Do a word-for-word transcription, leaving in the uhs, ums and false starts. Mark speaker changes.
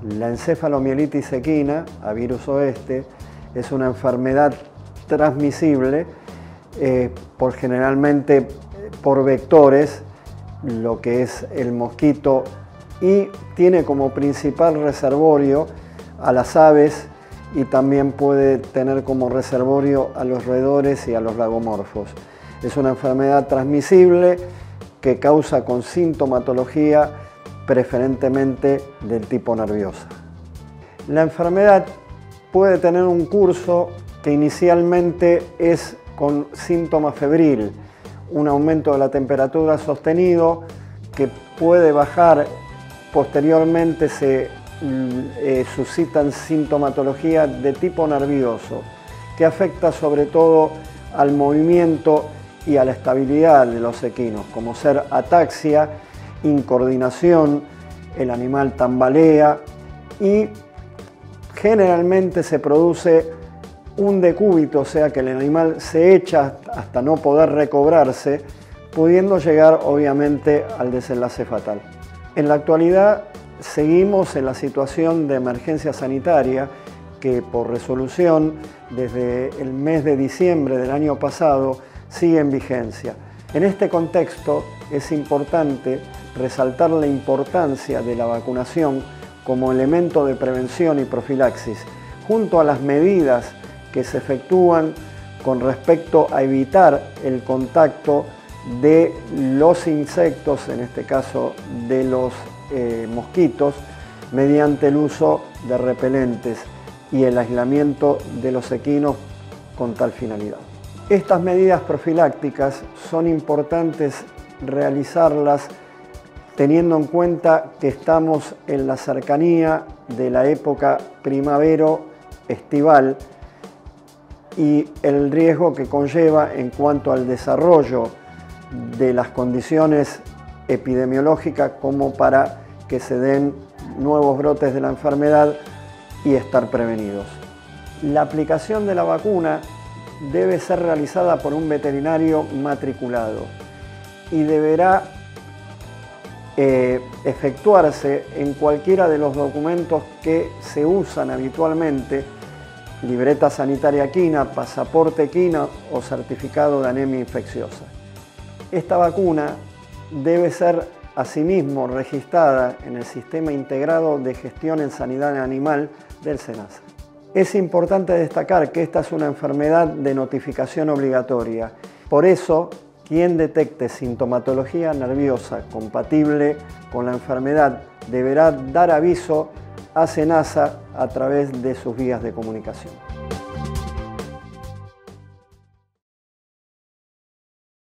Speaker 1: La encefalomielitis equina, a virus oeste, es una enfermedad transmisible eh, por generalmente por vectores, lo que es el mosquito, y tiene como principal reservorio a las aves y también puede tener como reservorio a los roedores y a los lagomorfos. Es una enfermedad transmisible que causa con sintomatología preferentemente del tipo nerviosa. La enfermedad puede tener un curso que inicialmente es con síntoma febril, un aumento de la temperatura sostenido que puede bajar, posteriormente se eh, suscitan sintomatología de tipo nervioso, que afecta sobre todo al movimiento y a la estabilidad de los equinos, como ser ataxia, incoordinación, el animal tambalea y generalmente se produce un decúbito, o sea que el animal se echa hasta no poder recobrarse, pudiendo llegar obviamente al desenlace fatal. En la actualidad seguimos en la situación de emergencia sanitaria que por resolución desde el mes de diciembre del año pasado sigue en vigencia. En este contexto es importante resaltar la importancia de la vacunación como elemento de prevención y profilaxis, junto a las medidas que se efectúan con respecto a evitar el contacto de los insectos, en este caso de los eh, mosquitos, mediante el uso de repelentes y el aislamiento de los equinos con tal finalidad. Estas medidas profilácticas son importantes realizarlas teniendo en cuenta que estamos en la cercanía de la época primavero-estival y el riesgo que conlleva en cuanto al desarrollo de las condiciones epidemiológicas como para que se den nuevos brotes de la enfermedad y estar prevenidos. La aplicación de la vacuna debe ser realizada por un veterinario matriculado y deberá eh, efectuarse en cualquiera de los documentos que se usan habitualmente: libreta sanitaria equina, pasaporte equino o certificado de anemia infecciosa. Esta vacuna debe ser asimismo registrada en el Sistema Integrado de Gestión en Sanidad Animal del SENASA. Es importante destacar que esta es una enfermedad de notificación obligatoria. Por eso, quien detecte sintomatología nerviosa compatible con la enfermedad deberá dar aviso a SENASA a través de sus vías de comunicación.